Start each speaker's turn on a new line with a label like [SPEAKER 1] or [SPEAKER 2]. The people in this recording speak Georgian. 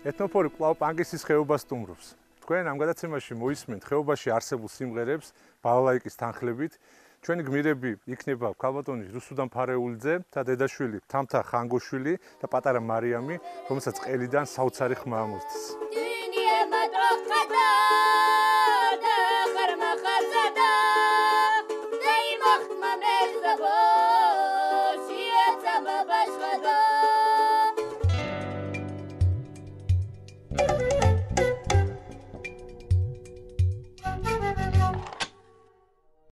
[SPEAKER 1] ეთნოფორი კვლავ პანკისის ხეობას სტუმრობს. თქვენ ამ გადაცემაში მოისმენთ ხეობაში არსებულ სიმღერებს ბალალაიკის თანხლებით. ჩვენი გმირები იქნება ქალბატონი რუსუდან ფარეულიძე და დედაშვილი თამთა ხანგოშვილი და პატარა მარიამი, რომელსაც ყელიდან საოცარი ხმა ამოსდის.